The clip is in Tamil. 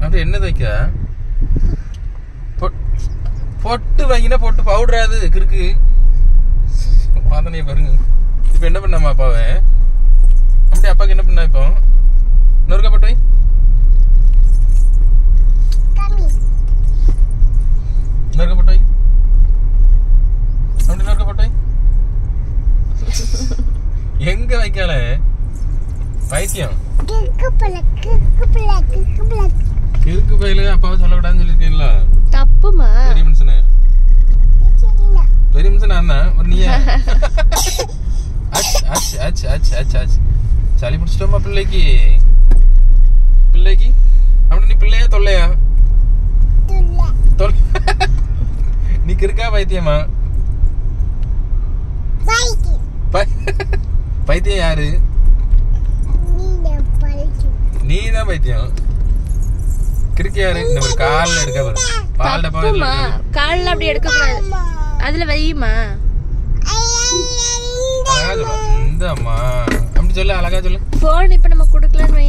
அப்படி என்னது வைக்க பொட்டு வாங்கினா பொட்டு பவுடர் அது கிறுக்கு வாதனையை பாருங்க. இப்ப என்ன பண்ணாமா அப்பாவை அப்படி அப்பாவுக்கு என்ன பண்ணா இப்போ நொறுக்க போட்டு வை நொறுக்க போட்டு வை அப்படி நொறுக்க போட்டு வை எங்க வைக்கல பைத்தியம் கிறுக்கு பையில அப்பாவை சொல்லக்கூடாதுன்னு சொல்லிருக்கீங்களா தப்புமா பெரிய மனுஷனே பெரிய மனுஷன் நான் தான் ஒரு நீயா சளி பிடிச்சிட்டோமா பிள்ளைக்கு அப்படி நீ பிள்ளையா தொல்லையா நீ கிறுக்கா பைத்தியமா பைத்தியம் யாரு நீ தான் பைத்தியம் கிறுக்கு யாரு இந்த ஒரு கால்ல எடுக்க பாரு பால் டப்பா கால்ல அப்படி எடுக்க கூடாது அதுல வையுமா அழகா சொல்லு இந்த அம்மா அப்படி சொல்லு அழகா சொல்லு போன் இப்ப நம்ம குடுக்கலன்னு